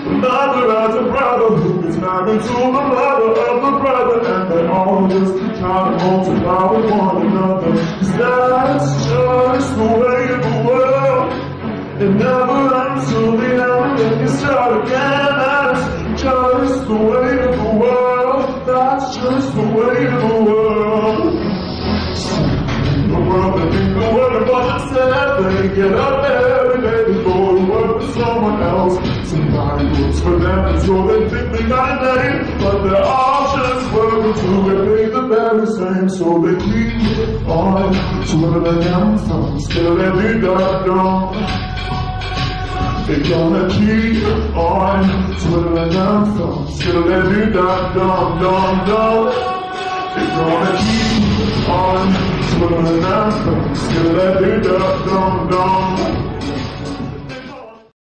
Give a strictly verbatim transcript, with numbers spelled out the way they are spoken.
Another has a brother who is married to the mother of the brother, and they all just try to multiply with one another. 'Cause that's just the way of the world. It never ends till the end, then you start again. That's just the way of the world. That's just the way of the world. The world that think the word about themselves, they get up every day to go to work for someone else. Somebody works for them, and so they think they got a name, but they're all just working till they pay the very same. So they keep on twiddling them thumbs till they do that dumb. They're gonna keep on twiddling them thumbs till they do that dumb, dumb, dumb. They're gonna keep on twiddling them thumbs till they do that dumb, dumb.